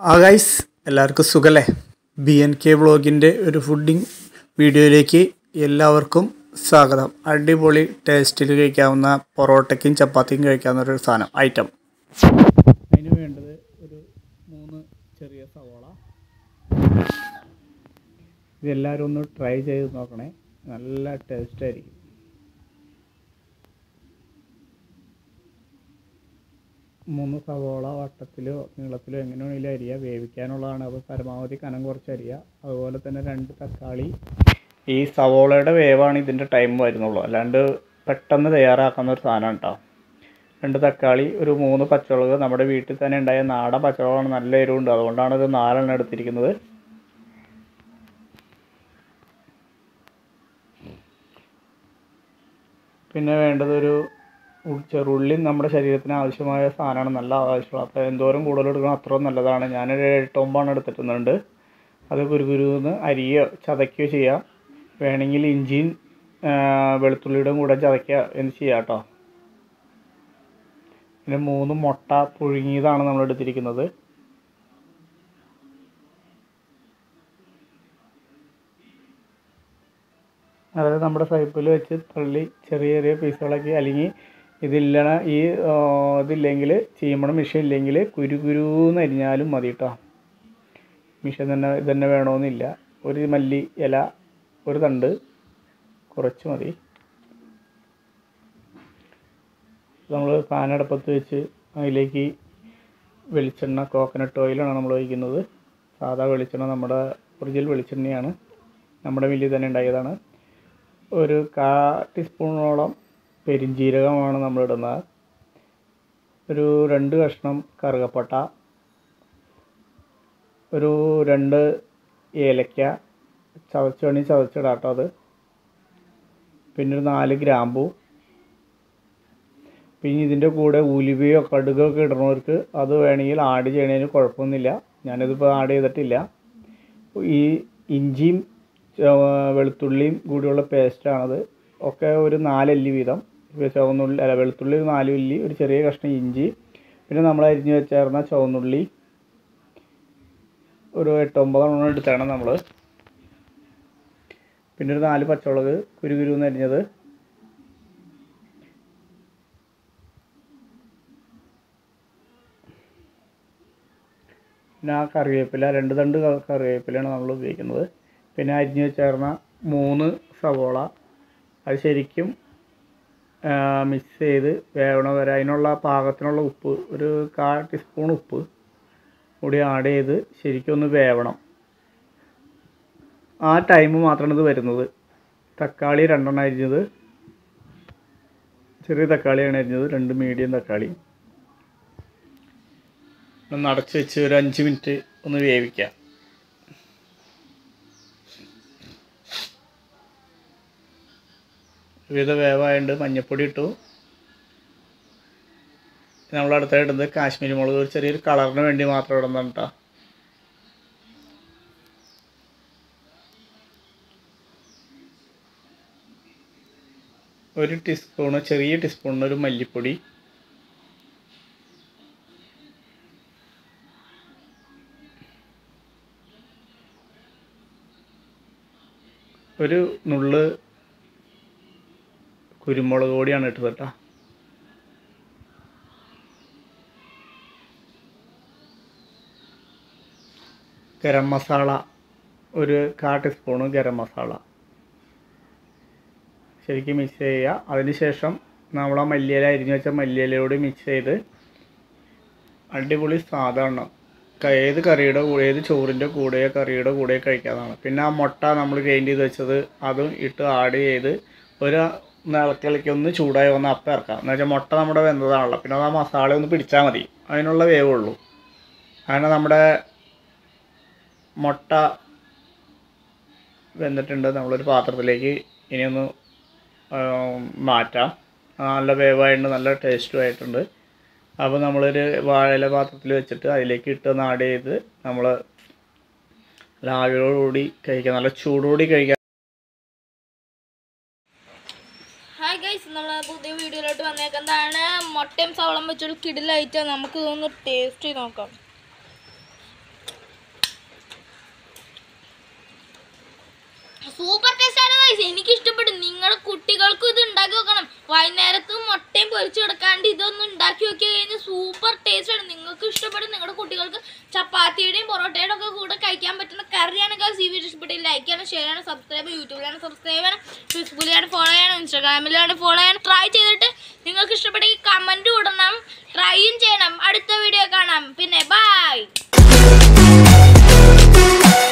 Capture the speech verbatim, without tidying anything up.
ആ ഗൈസ് എല്ലാവർക്കും സുഖല്ലേ? ബി എൻ കെ വ്ളോഗിൻ്റെ ഒരു ഫുഡിങ് വീഡിയോയിലേക്ക് എല്ലാവർക്കും സ്വാഗതം. അടിപൊളി ടേസ്റ്റിൽ കഴിക്കാവുന്ന പൊറോട്ടയ്ക്കും ചപ്പാത്തിക്കും കഴിക്കാവുന്ന ഒരു സാധനം ഐറ്റം. അതിന് വേണ്ടത് ഒരു മൂന്ന് ചെറിയ സവാള. ഇതെല്ലാവരും ഒന്ന് ട്രൈ ചെയ്ത് നോക്കണേ, നല്ല ടേസ്റ്റായിരിക്കും. മൂന്ന് സവോള വട്ടത്തിലോ നീളത്തിലോ എങ്ങനെ വേണമെങ്കിലും അരിയുക. വേവിക്കാനുള്ളതാണ്, അപ്പോൾ പരമാവധി കനം കുറച്ച് അരിയുക. അതുപോലെ തന്നെ രണ്ട് തക്കാളി. ഈ സവോളയുടെ വേവാണ് ഇതിൻ്റെ ടൈം വരുന്നുള്ളൂ, അല്ലാണ്ട് പെട്ടെന്ന് തയ്യാറാക്കുന്ന ഒരു സാധനം കേട്ടോ. രണ്ട് തക്കാളി, ഒരു മൂന്ന് പച്ചമുളക്. നമ്മുടെ വീട്ടിൽ തന്നെ ഉണ്ടായ നാടൻ പച്ചമുളകാണ്, നല്ല എരിവുണ്ട്, അതുകൊണ്ടാണ് ഇത് നാലെണ്ണം എടുത്തിരിക്കുന്നത്. പിന്നെ വേണ്ടത് ഒരു ചെറുള്ളി. നമ്മുടെ ശരീരത്തിന് ആവശ്യമായ സാധനമാണ്, നല്ല ആവശ്യമുള്ള. അപ്പോൾ എന്തോരം കൂടുതൽ എടുക്കണം അത്രയും നല്ലതാണ്. ഞാനൊരു എട്ടൊമ്പതാണ് എടുത്തിട്ടുണ്ട്. അത് കുരുകുരുന്ന് അരിയോ ചതയ്ക്കുകയോ ചെയ്യാം. വേണമെങ്കിൽ ഇഞ്ചിയും വെളുത്തുള്ളിയുടെ കൂടെ ചതയ്ക്കുക എന്ന് ചെയ്യാം കേട്ടോ. പിന്നെ മൂന്ന് മുട്ട പുഴുങ്ങിയതാണ് നമ്മൾ എടുത്തിരിക്കുന്നത്. അതായത് നമ്മുടെ സൈപ്പിൽ വെച്ച് തള്ളി ചെറിയ ചെറിയ പീസുകളാക്കി. അല്ലെങ്കിൽ ഇതില്ല ഈ ഇതില്ലെങ്കിൽ ചീമണ മിഷൻ ഇല്ലെങ്കിൽ കുരു കുരുന്ന് അരിഞ്ഞാലും മതി കേട്ടോ. മിഷൻ തന്നെ ഇതന്നെ വേണമെന്നില്ല. ഒരു മല്ലി ഇല, ഒരു തണ്ട്, കുറച്ച് മതി. നമ്മൾ പാനടപ്പത്ത് വെച്ച് അതിലേക്ക് വെളിച്ചെണ്ണ, കോക്കനട്ട് ഓയിലാണ് നമ്മൾ ഒഴിക്കുന്നത്. സാധാ വെളിച്ചെണ്ണ, നമ്മുടെ ഒറിജിനൽ വെളിച്ചെണ്ണയാണ്, നമ്മുടെ മില്ലിൽ തന്നെ ഉണ്ടായതാണ്. ഒരു കാ ടീസ്പൂണോളം പെരിഞ്ജീരകമാണ് നമ്മളിടുന്നത്. ഒരു രണ്ട് കഷ്ണം കറുകപ്പട്ട, ഒരു രണ്ട് ഏലക്ക ചതച്ച് വേണമെങ്കിൽ ചതച്ചിടാം കേട്ടോ അത്. പിന്നെ ഒരു നാല് ഗ്രാമ്പൂ. പിന്നെ ഇതിൻ്റെ കൂടെ ഉലുവയോ കടുകോ ഒക്കെ ഇടണവർക്ക് അത് വേണമെങ്കിൽ ആഡ് ചെയ്യണതിന് കുഴപ്പമൊന്നുമില്ല. ഞാനിതിപ്പോൾ ആഡ് ചെയ്തിട്ടില്ല. ഈ ഇഞ്ചിയും വെളുത്തുള്ളിയും കൂടിയുള്ള പേസ്റ്റാണത്. ഒക്കെ ഒരു നാലല്ലി വീതം. ചുവന്നുള്ളി അല്ല വെളുത്തുള്ളി ഒരു നാല് ഉള്ളി, ഒരു ചെറിയ കഷ്ണം ഇഞ്ചി, പിന്നെ നമ്മൾ അരിഞ്ഞ് വെച്ചേർന്ന ചുവന്നുള്ളി ഒരു എട്ടൊമ്പതെണ്ണം എടുത്താണ് നമ്മൾ. പിന്നെ ഒരു നാല് പച്ചമുളക് കുരുകുരുന്ന് അരിഞ്ഞത്. പിന്നെ ആ കറിവേപ്പില, രണ്ട് തണ്ട് കറിവേപ്പിലയാണ് നമ്മൾ ഉപയോഗിക്കുന്നത്. പിന്നെ അരിഞ്ഞ് വെച്ചേർന്ന മൂന്ന് സവോള, അത് ശരിക്കും മിക്സ് ചെയ്ത് വേവണ വരെ അതിനുള്ള പാകത്തിനുള്ള ഉപ്പ്, ഒരു കാ ടീസ്പൂൺ ഉപ്പ് കൂടി ആഡ് ചെയ്ത് ശരിക്കും ഒന്ന് വേവണം. ആ ടൈം മാത്രമാണ് ഇത് വരുന്നത്. തക്കാളി രണ്ടെണ്ണം അരിഞ്ഞത്, ചെറിയ തക്കാളിയാണ് അരിഞ്ഞത്, രണ്ട് മീഡിയം തക്കാളി. ഒന്ന് അടച്ച് വെച്ച് ഒരു അഞ്ച് മിനിറ്റ് ഒന്ന് വേവിക്കാം. വിവിധ വേവായതുകൊണ്ട് മഞ്ഞൾപ്പൊടി ഇട്ടു. നമ്മൾ അടുത്ത ഇടുന്നത് കാശ്മീരി മുളക്, ഒരു ചെറിയൊരു കളറിന് വേണ്ടി മാത്രം ഇടുന്നുണ്ട് കേട്ടോ. ഒരു ടീസ്പൂണ്, ചെറിയ ടീസ്പൂണിന് ഒരു മല്ലിപ്പൊടി, ഒരു നുള്ള് കുരുമുളക് പൊടിയാണ് ഇട്ടത് കേട്ടോ. ഗരം മസാല ഒരു കാ ടീസ്പൂണ് ഗരം മസാല ശരിക്കും മിക്സ് ചെയ്യുക. അതിന് ശേഷം നമ്മൾ ആ മല്ലിയില അരിഞ്ഞ് വെച്ച മല്ലിയിലയോട് മിക്സ് ചെയ്ത് അടിപൊളി സാധനമാണ്. ഏത് കറിയുടെ കൂടെ, ഏത് ചോറിൻ്റെ കൂടെയോ കറിയുടെ കൂടെയോ കഴിക്കാവുന്നതാണ്. പിന്നെ ആ മുട്ട നമ്മൾ ഗ്രൈൻഡ് ചെയ്ത് വെച്ചത് അതും ഇട്ട് ആഡ് ചെയ്ത് ഒരു ഇളക്കിളക്കി ഒന്ന് ചൂടായി വന്ന് അപ്പം ഇറക്കാം. എന്ന് വെച്ചാൽ മുട്ട നമ്മുടെ വെന്തതാണല്ലോ, പിന്നെ ആ മസാല ഒന്ന് പിടിച്ചാൽ മതി, അതിനുള്ള വേവുള്ളൂ. അങ്ങനെ നമ്മുടെ മുട്ട വെന്തിട്ടുണ്ട്. നമ്മളൊരു പാത്രത്തിലേക്ക് ഇനിയൊന്ന് മാറ്റാം. നല്ല വേവായിട്ടുണ്ട്, നല്ല ടേസ്റ്റും ആയിട്ടുണ്ട്. അപ്പോൾ നമ്മളൊരു വാഴയില പാത്രത്തിൽ വെച്ചിട്ട് അതിലേക്ക് ഇട്ട് ആഡ് ചെയ്ത് നമ്മൾ ആവിയോടുകൂടി കഴിക്കാം, നല്ല ചൂടോടി കഴിക്കാം. ഹായ് ഗൈസ്, നമ്മൾ പുതിയ വീഡിയോയിലോട്ട് വന്നേക്കുന്നതാണ്. മുട്ടയും സവളം വെച്ചൊരു കിടിലായിട്ട് നമുക്ക് ഇതൊന്ന് ടേസ്റ്റ് ചെയ്ത് നോക്കാം. കുട്ടികൾക്കും ഇത് ഉണ്ടാക്കി നോക്കണം. വൈകുന്നേരത്ത് മുട്ടയും പൊരിച്ചു കൊടുക്കാണ്ട് ഇതൊന്നും ഉണ്ടാക്കി നോക്കി കഴിഞ്ഞാൽ സൂപ്പർ ടേസ്റ്റ് ആണ്. നിങ്ങൾക്ക് ഇഷ്ടപ്പെടും, നിങ്ങളുടെ കുട്ടികൾക്ക് ചപ്പാത്തിയുടെയും പൊറോട്ടയുടെ ഒക്കെ കൂടെ കഴിക്കാൻ പറ്റുന്ന കറിയാണ്. ഈ വീഡിയോ ഇഷ്ടപ്പെട്ട് ലൈക്ക് ചെയ്യണം, ഷെയർ ചെയ്യണം, സബ്സ്ക്രൈബ് യൂട്യൂബിലാണ് സബ്സ്ക്രൈബ് ചെയ്യണം, ഫേസ്ബുക്കിലാണ് ഫോളോ ചെയ്യണം, ഇൻസ്റ്റാഗ്രാമിലാണ് ഫോളോ ചെയ്യണം. ട്രൈ ചെയ്തിട്ട് നിങ്ങൾക്ക് ഇഷ്ടപ്പെട്ടെങ്കിൽ കമൻറ്റ് ഇടണം, ട്രൈയും ചെയ്യണം. അടുത്ത വീഡിയോ കാണാം. പിന്നെ ബൈ.